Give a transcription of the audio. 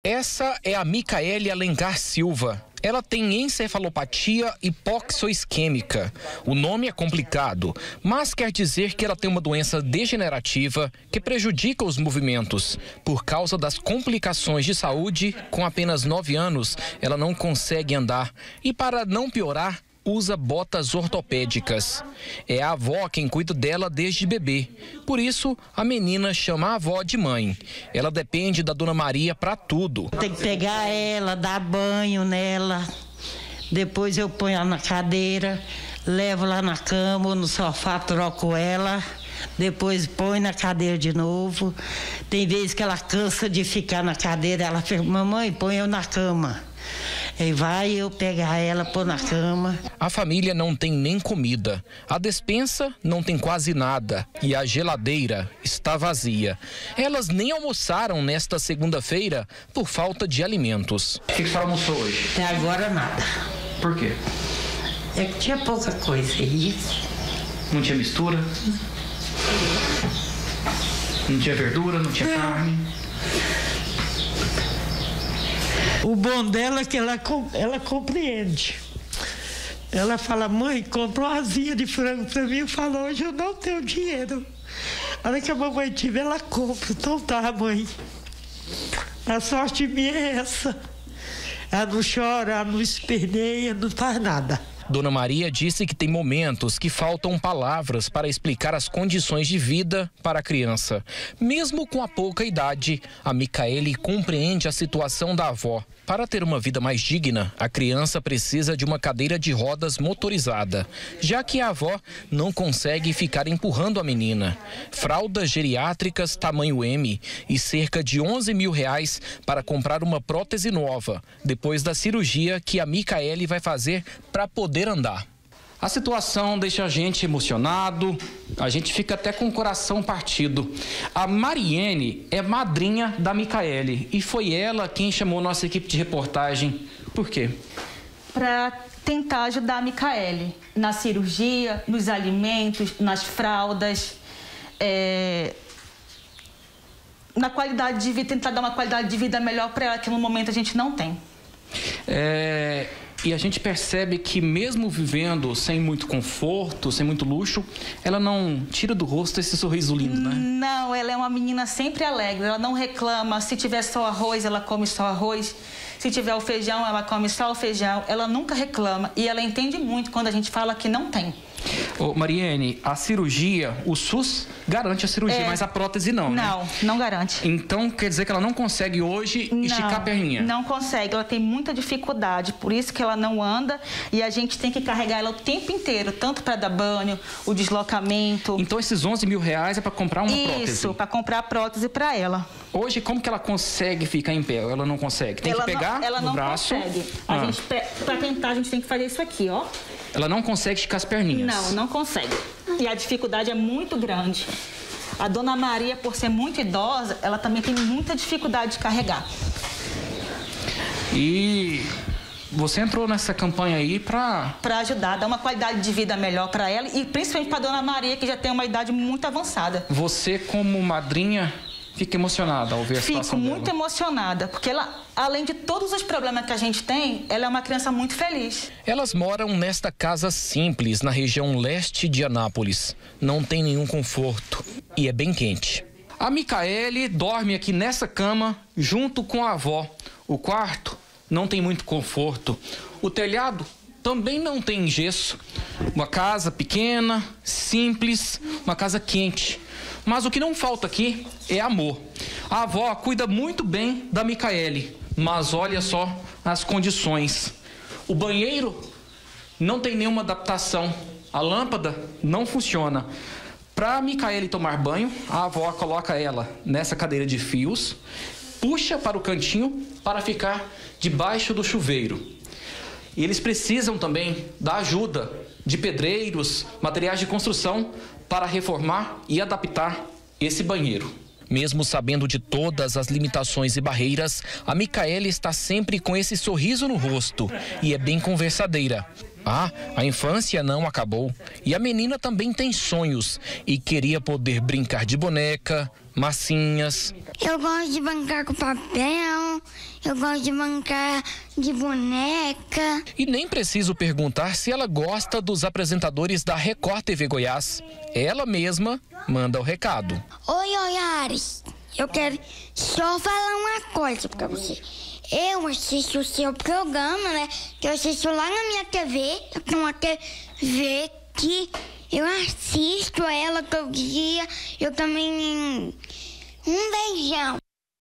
Essa é a Micaele Alencar Silva. Ela tem encefalopatia hipoxoisquêmica. O nome é complicado, mas quer dizer que ela tem uma doença degenerativa que prejudica os movimentos. Por causa das complicações de saúde, com apenas 9 anos, ela não consegue andar. E para não piorar, usa botas ortopédicas. É a avó quem cuida dela desde bebê. Por isso, a menina chama a avó de mãe. Ela depende da Dona Maria para tudo. Tem que pegar ela, dar banho nela. Depois eu ponho ela na cadeira, levo lá na cama ou no sofá, troco ela. Depois põe na cadeira de novo. Tem vezes que ela cansa de ficar na cadeira, ela fala: mamãe, põe eu na cama. Aí vai eu pegar ela, pôr na cama. A família não tem nem comida. A despensa não tem quase nada. E a geladeira está vazia. Elas nem almoçaram nesta segunda-feira por falta de alimentos. O que você almoçou hoje? Até agora nada. Por quê? É que tinha pouca coisa aí. Não tinha mistura? Não tinha verdura, não tinha carne? O bom dela é que ela compreende. Ela fala: mãe, compra uma asinha de frango pra mim. Eu falo: hoje eu não tenho dinheiro. A hora que a mamãe tiver, ela compra. Então tá, mãe. A sorte minha é essa. Ela não chora, ela não esperneia, não faz nada. Dona Maria disse que tem momentos que faltam palavras para explicar as condições de vida para a criança. Mesmo com a pouca idade, a Micaele compreende a situação da avó. Para ter uma vida mais digna, a criança precisa de uma cadeira de rodas motorizada, já que a avó não consegue ficar empurrando a menina. Fraldas geriátricas tamanho M e cerca de R$11 mil para comprar uma prótese nova, depois da cirurgia que a Micaele vai fazer para poder andar. A situação deixa a gente emocionado, a gente fica até com o coração partido. A Mariene é madrinha da Micaele e foi ela quem chamou nossa equipe de reportagem. Por quê? Para tentar ajudar a Micaele na cirurgia, nos alimentos, nas fraldas, na qualidade de vida, tentar dar uma qualidade de vida melhor para ela, que no momento a gente não tem. E a gente percebe que mesmo vivendo sem muito conforto, sem muito luxo, ela não tira do rosto esse sorriso lindo, né? Não, ela é uma menina sempre alegre, ela não reclama. Se tiver só arroz, ela come só arroz. Se tiver o feijão, ela come só o feijão. Ela nunca reclama e ela entende muito quando a gente fala que não tem. Ô, Mariene, a cirurgia, o SUS garante a cirurgia, mas a prótese não, né? Não garante. Então, quer dizer que ela não consegue hoje esticar a perninha? Não consegue, ela tem muita dificuldade, por isso que ela não anda e a gente tem que carregar ela o tempo inteiro, tanto para dar banho, o deslocamento. Então, esses R$11 mil é para comprar uma prótese? Isso, para comprar a prótese para ela. Hoje, como que ela consegue ficar em pé? Ela não consegue? Tem que pegar no braço? Ela não consegue. Para tentar, a gente tem que fazer isso aqui, ó. Ela não consegue esticar as perninhas? Não consegue. E a dificuldade é muito grande. A Dona Maria, por ser muito idosa, ela também tem muita dificuldade de carregar. E você entrou nessa campanha aí para ajudar, dar uma qualidade de vida melhor para ela e principalmente para a Dona Maria, que já tem uma idade muito avançada. Você, como madrinha, fica emocionada ao ver a situação dela? Fico muito emocionada, porque ela, além de todos os problemas que a gente tem, ela é uma criança muito feliz. Elas moram nesta casa simples, na região leste de Anápolis. Não tem nenhum conforto e é bem quente. A Micaele dorme aqui nessa cama, junto com a avó. O quarto não tem muito conforto. O telhado também não tem gesso. Uma casa pequena, simples, uma casa quente. Mas o que não falta aqui é amor. A avó cuida muito bem da Micaele, mas olha só as condições. O banheiro não tem nenhuma adaptação. A lâmpada não funciona. Para a Micaele tomar banho, a avó coloca ela nessa cadeira de fios, puxa para o cantinho para ficar debaixo do chuveiro. E eles precisam também da ajuda de pedreiros, materiais de construção para reformar e adaptar esse banheiro. Mesmo sabendo de todas as limitações e barreiras, a Micaele está sempre com esse sorriso no rosto e é bem conversadeira. A infância não acabou e a menina também tem sonhos e queria poder brincar de boneca, massinhas. Eu gosto de brincar com papel, eu gosto de brincar de boneca. E nem preciso perguntar se ela gosta dos apresentadores da Record TV Goiás. Ela mesma manda o recado. Oi, Ares, eu quero só falar uma coisa pra você. Eu assisto o seu programa, né? Que eu assisto lá na minha TV. Eu tenho uma TV que eu assisto ela todo dia. Eu também... Um beijão.